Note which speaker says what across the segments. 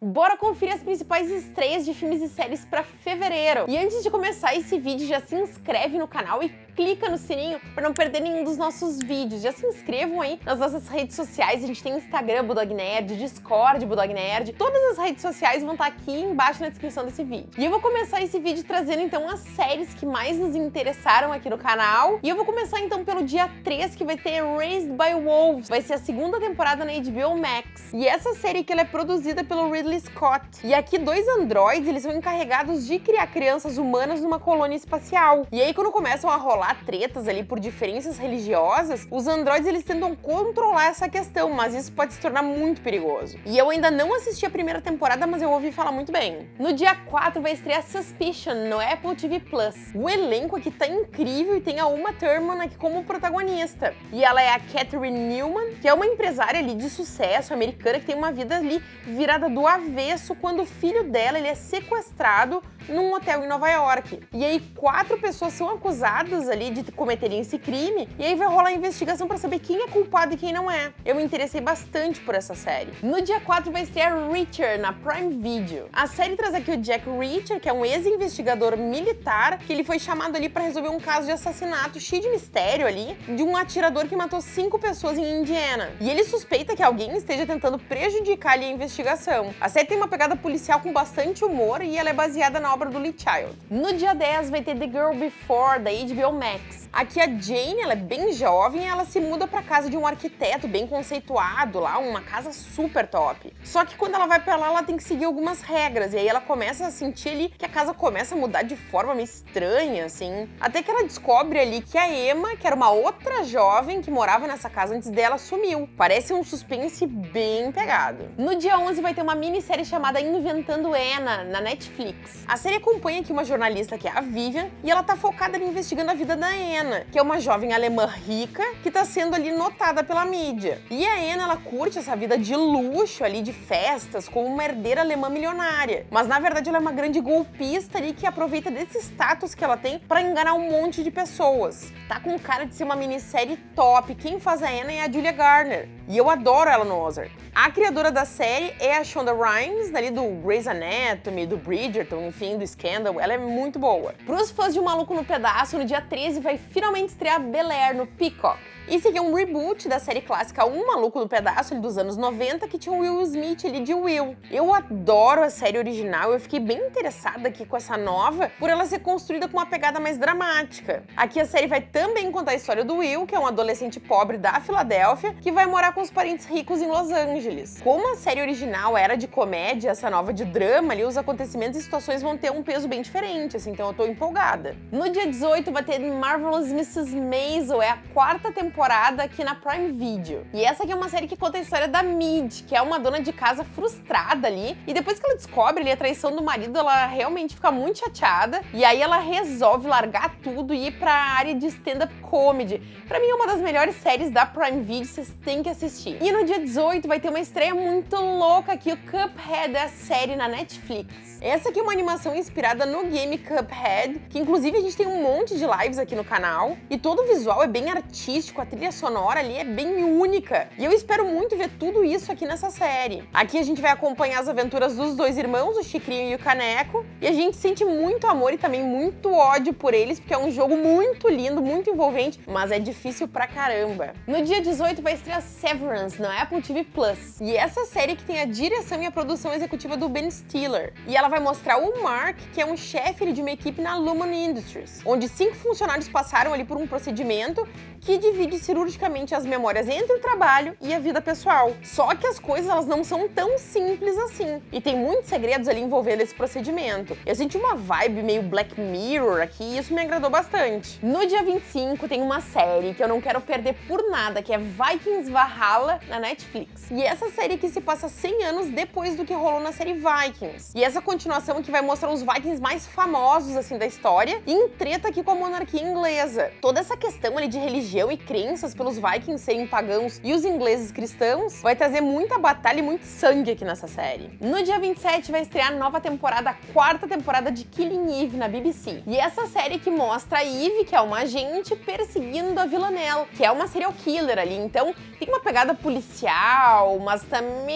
Speaker 1: Bora conferir as principais estreias de filmes e séries pra fevereiro. E antes de começar esse vídeo, já se inscreve no canal e clica no sininho para não perder nenhum dos nossos vídeos. Já se inscrevam aí nas nossas redes sociais. A gente tem Instagram Bulldog Nerd, Discord Bulldog Nerd. Todas as redes sociais vão estar aqui embaixo na descrição desse vídeo. E eu vou começar esse vídeo trazendo então as séries que mais nos interessaram aqui no canal. E eu vou começar então pelo dia 3, que vai ter Raised by Wolves. Vai ser a segunda temporada na HBO Max. E essa série que ela é produzida pelo Ridley Scott. E aqui dois androides, eles são encarregados de criar crianças humanas numa colônia espacial. E aí quando começam a rolar tretas ali por diferenças religiosas, os androides eles tentam controlar essa questão, mas isso pode se tornar muito perigoso. E eu ainda não assisti a primeira temporada, mas eu ouvi falar muito bem. No dia 4 vai estrear Suspicion no Apple TV Plus. O elenco aqui tá incrível e tem a Uma Thurman aqui como protagonista. E ela é a Catherine Newman, que é uma empresária ali de sucesso americana que tem uma vida ali virada do avesso quando o filho dela ele é sequestrado num hotel em Nova York. E aí 4 pessoas são acusadas ali de cometerem esse crime, e aí vai rolar a investigação pra saber quem é culpado e quem não é. Eu me interessei bastante por essa série. No dia 4 vai estrear Reacher na Prime Video. A série traz aqui o Jack Reacher, que é um ex-investigador militar, que ele foi chamado ali pra resolver um caso de assassinato cheio de mistério ali, de um atirador que matou 5 pessoas em Indiana. E ele suspeita que alguém esteja tentando prejudicar ali a investigação. A série tem uma pegada policial com bastante humor e ela é baseada na obra do Lee Child. No dia 10 vai ter The Girl Before, da HBO Max. Aqui a Jane, ela é bem jovem e ela se muda pra casa de um arquiteto bem conceituado lá, uma casa super top. Só que quando ela vai pra lá, ela tem que seguir algumas regras, e aí ela começa a sentir ali que a casa começa a mudar de forma meio estranha, assim. Até que ela descobre ali que a Emma, que era uma outra jovem que morava nessa casa antes dela, sumiu. Parece um suspense bem pegado. No dia 11 vai ter uma minissérie chamada Inventando Anna, na Netflix. A série acompanha aqui uma jornalista que é a Vivian, e ela tá focada ali investigando a vida da Anna, que é uma jovem alemã rica que tá sendo ali notada pela mídia. E a Anna, ela curte essa vida de luxo ali, de festas, como uma herdeira alemã milionária. Mas na verdade ela é uma grande golpista ali que aproveita desse status que ela tem pra enganar um monte de pessoas. Tá com cara de ser uma minissérie top. Quem faz a Anna é a Julia Garner. E eu adoro ela no Ozark. A criadora da série é a Shonda Rhimes, ali do Grey's Anatomy, do Bridgerton, enfim, do Scandal. Ela é muito boa. Pros fãs de Um Maluco no Pedaço, no dia 13 vai finalmente estrear Bel-Air no Peacock. Esse aqui é um reboot da série clássica Um Maluco no Pedaço, dos anos 90, que tinha o Will Smith ali de Will. Eu adoro a série original, eu fiquei bem interessada aqui com essa nova, por ela ser construída com uma pegada mais dramática. Aqui a série vai também contar a história do Will, que é um adolescente pobre da Filadélfia, que vai morar com os parentes ricos em Los Angeles. Como a série original era de comédia, essa nova de drama ali, os acontecimentos e situações vão ter um peso bem diferente, assim, então eu tô empolgada. No dia 18 vai ter Marvelous Mrs. Maisel, é a 4ª temporada aqui na Prime Video. E essa aqui é uma série que conta a história da Mid, que é uma dona de casa frustrada ali, e depois que ela descobre ali a traição do marido, ela realmente fica muito chateada, e aí ela resolve largar tudo e ir pra área de stand-up comedy. Pra mim é uma das melhores séries da Prime Video, vocês têm que assistir. E no dia 18 vai ter uma estreia muito louca aqui, o Cuphead, a série na Netflix. Essa aqui é uma animação inspirada no game Cuphead, que inclusive a gente tem um monte de lives aqui no canal, e todo o visual é bem artístico, a trilha sonora ali é bem única, e eu espero muito ver tudo isso aqui nessa série. Aqui a gente vai acompanhar as aventuras dos dois irmãos, o Chicrinho e o Caneco, e a gente sente muito amor e também muito ódio por eles, porque é um jogo muito lindo, muito envolvente, mas é difícil pra caramba. No dia 18 vai estrear Severance na Apple TV Plus, e essa série que tem a direção e a produção executiva do Ben Stiller, e ela vai mostrar o Mark, que é um chefe de uma equipe na Lumen Industries, onde 5 funcionários passaram ali por um procedimento que divide cirurgicamente as memórias entre o trabalho e a vida pessoal. Só que as coisas elas não são tão simples assim, e tem muitos segredos ali envolvendo esse procedimento. Eu senti uma vibe meio Black Mirror aqui e isso me agradou bastante. No dia 25 tem uma série que eu não quero perder por nada, que é Vikings Valhalla na Netflix. E essa série aqui se passa 100 anos depois do que rolou na série Vikings. E essa continuação aqui vai mostrar os Vikings mais famosos assim da história e em treta aqui com a monarquia inglesa. Toda essa questão ali de religião e crenças pelos Vikings serem pagãos e os ingleses cristãos vai trazer muita batalha e muito sangue aqui nessa série. No dia 27 vai estrear a nova temporada, a 4ª temporada de Killing Eve na BBC. E essa série que mostra a Eve, que é uma agente, perseguindo a Villanelle, que é uma serial killer ali. Então tem uma pegada policial, mas também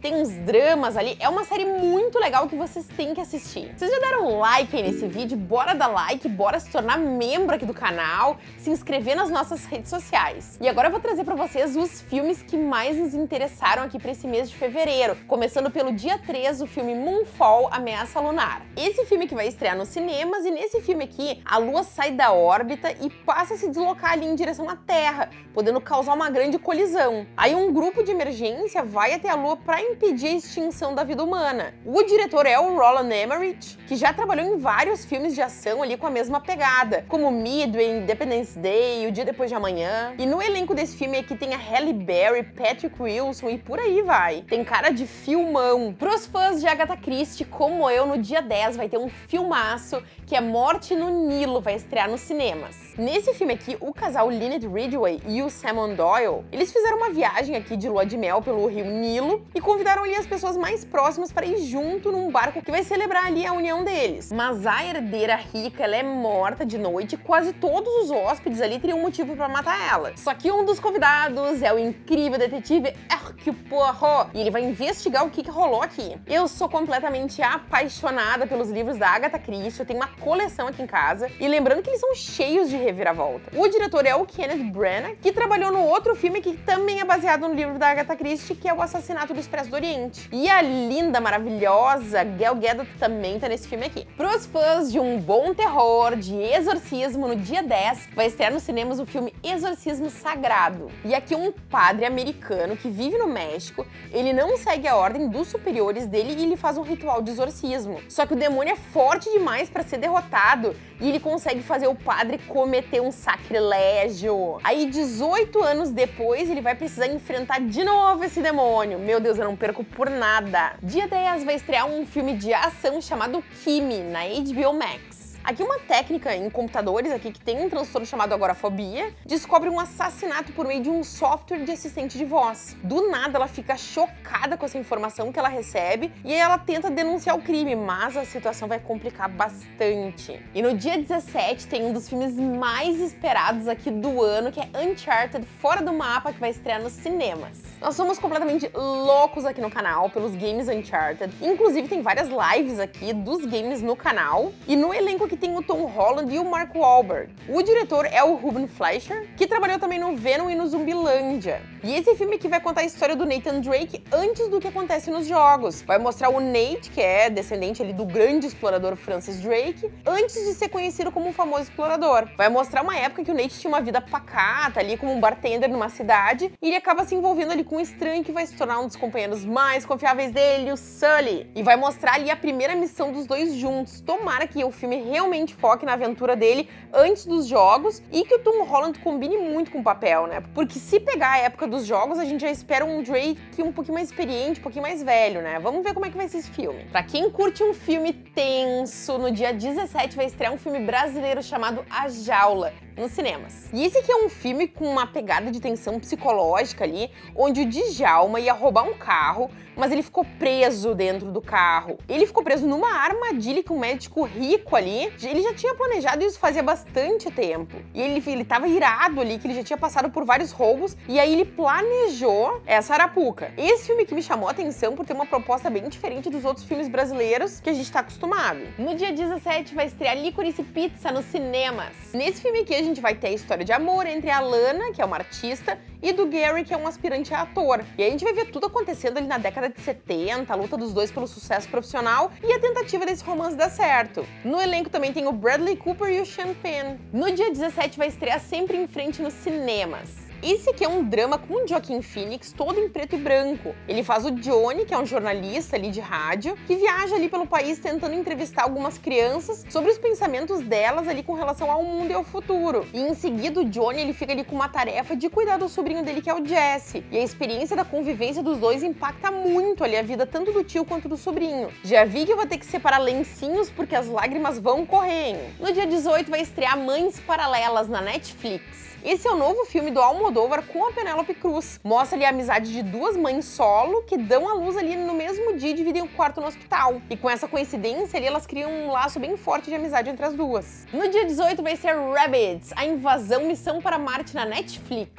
Speaker 1: tem uns dramas ali, é uma série muito legal que vocês têm que assistir. Vocês já deram like aí nesse vídeo? Bora dar like, bora se tornar membro aqui do canal, se inscrever nas nossas redes sociais. E agora eu vou trazer pra vocês os filmes que mais nos interessaram aqui pra esse mês de fevereiro, começando pelo dia 3, o filme Moonfall, Ameaça Lunar. Esse filme que vai estrear nos cinemas, e nesse filme aqui, a Lua sai da órbita e passa a se deslocar ali em direção à Terra, podendo causar uma grande colisão. Aí um grupo de emergência vai até a Lua para impedir a extinção da vida humana. O diretor é o Roland Emmerich, que já trabalhou em vários filmes de ação ali com a mesma pegada, como Midway, Independence Day, O Dia Depois de Amanhã. E no elenco desse filme aqui tem a Halle Berry, Patrick Wilson e por aí vai. Tem cara de filmão. Pros fãs de Agatha Christie, como eu, no dia 10 vai ter um filmaço que é Morte no Nilo, vai estrear nos cinemas. Nesse filme aqui, o casal Lynette Ridgway e o Simon Doyle, eles fizeram uma viagem aqui de lua de mel pelo rio Nilo e convidaram ali as pessoas mais próximas para ir junto num barco que vai celebrar ali a união deles. Mas a herdeira rica, ela é morta de noite e quase todos os hóspedes ali teriam motivo para matar ela. Só que um dos convidados é o incrível detetive Hercule Poirot e ele vai investigar o que rolou aqui. Eu sou completamente apaixonada pelos livros da Agatha Christie, eu tenho uma coleção aqui em casa e lembrando que eles são cheios de reviravolta. O diretor é o Kenneth Branagh, que trabalhou no outro filme que também é baseado no livro da Agatha Christie, que é O Assassinato do Expresso do Oriente. E a linda, maravilhosa Gal Gadot também tá nesse filme aqui. Pros fãs de um bom terror, de exorcismo, no dia 10 vai estrear nos cinemas o filme Exorcismo Sagrado. E aqui um padre americano que vive no México, ele não segue a ordem dos superiores dele e ele faz um ritual de exorcismo. Só que o demônio é forte demais para ser derrotado e ele consegue fazer o padre cometer um sacrilégio. Aí 18 anos depois ele vai precisar enfrentar de novo esse demônio. Meu Deus, eu não perco por nada. Dia 10 vai estrear um filme de ação chamado Kimi, na HBO Max. Aqui uma técnica em computadores aqui que tem um transtorno chamado agorafobia descobre um assassinato por meio de um software de assistente de voz. Do nada ela fica chocada com essa informação que ela recebe e aí ela tenta denunciar o crime, mas a situação vai complicar bastante. E no dia 17 tem um dos filmes mais esperados aqui do ano, que é Uncharted Fora do Mapa, que vai estrear nos cinemas. Nós somos completamente loucos aqui no canal pelos games Uncharted, inclusive tem várias lives aqui dos games no canal e no elenco que tem o Tom Holland e o Mark Wahlberg. O diretor é o Ruben Fleischer, que trabalhou também no Venom e no Zumbilândia. E esse filme aqui vai contar a história do Nathan Drake antes do que acontece nos jogos. Vai mostrar o Nate, que é descendente ali do grande explorador Francis Drake, antes de ser conhecido como um famoso explorador. Vai mostrar uma época que o Nate tinha uma vida pacata ali como um bartender numa cidade e ele acaba se envolvendo ali com um estranho que vai se tornar um dos companheiros mais confiáveis dele, o Sully. E vai mostrar ali a primeira missão dos dois juntos. Tomara que o filme realmente foque na aventura dele antes dos jogos e que o Tom Holland combine muito com o papel, né? Porque se pegar a época dos jogos, a gente já espera um Drake um pouquinho mais experiente, um pouquinho mais velho, né? Vamos ver como é que vai ser esse filme. Pra quem curte um filme tenso, no dia 17 vai estrear um filme brasileiro chamado A Jaula, nos cinemas. E esse aqui é um filme com uma pegada de tensão psicológica ali, onde o Djalma ia roubar um carro, mas ele ficou preso dentro do carro. Ele ficou preso numa armadilha que um médico rico ali, ele já tinha planejado isso fazia bastante tempo. E ele tava irado ali, que ele já tinha passado por vários roubos, e aí ele planejou essa arapuca. Esse filme aqui me chamou a atenção por ter uma proposta bem diferente dos outros filmes brasileiros que a gente tá acostumado. No dia 17 vai estrear Licorice Pizza nos cinemas. Nesse filme aqui a gente vai ter a história de amor entre a Lana, que é uma artista, e do Gary, que é um aspirante a ator. E aí a gente vai ver tudo acontecendo ali na década de 70, a luta dos dois pelo sucesso profissional e a tentativa desse romance dar certo. No elenco também tem o Bradley Cooper e o Sean Penn. No dia 17 vai estrear Sempre em Frente nos cinemas. Esse aqui é um drama com o Joaquin Phoenix, todo em preto e branco. Ele faz o Johnny, que é um jornalista ali de rádio, que viaja ali pelo país tentando entrevistar algumas crianças sobre os pensamentos delas ali com relação ao mundo e ao futuro. E em seguida o Johnny ele fica ali com uma tarefa de cuidar do sobrinho dele, que é o Jesse. E a experiência da convivência dos dois impacta muito ali a vida tanto do tio quanto do sobrinho. Já vi que eu vou ter que separar lencinhos porque as lágrimas vão correndo. No dia 18 vai estrear Mães Paralelas na Netflix. Esse é o novo filme do Almodóvar com a Penélope Cruz. Mostra ali a amizade de duas mães solo que dão à luz ali no mesmo dia e dividem o quarto no hospital. E com essa coincidência ali, elas criam um laço bem forte de amizade entre as duas. No dia 18 vai ser Rabbids, a invasão Missão para Marte na Netflix.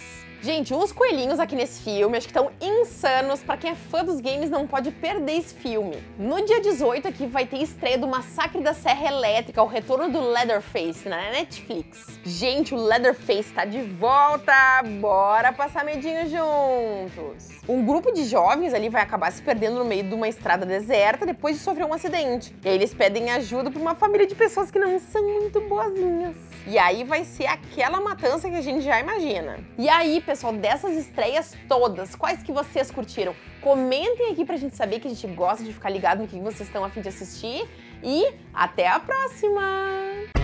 Speaker 1: Gente, os coelhinhos aqui nesse filme acho que estão insanos. Pra quem é fã dos games não pode perder esse filme. No dia 18 aqui vai ter estreia do Massacre da Serra Elétrica, o retorno do Leatherface na Netflix. Gente, o Leatherface tá de volta! Bora passar medinho juntos! Um grupo de jovens ali vai acabar se perdendo no meio de uma estrada deserta depois de sofrer um acidente. E aí eles pedem ajuda pra uma família de pessoas que não são muito boazinhas. E aí vai ser aquela matança que a gente já imagina. E aí, pessoal, dessas estreias todas, quais que vocês curtiram? Comentem aqui pra gente saber, que a gente gosta de ficar ligado no que vocês estão a fim de assistir. E até a próxima!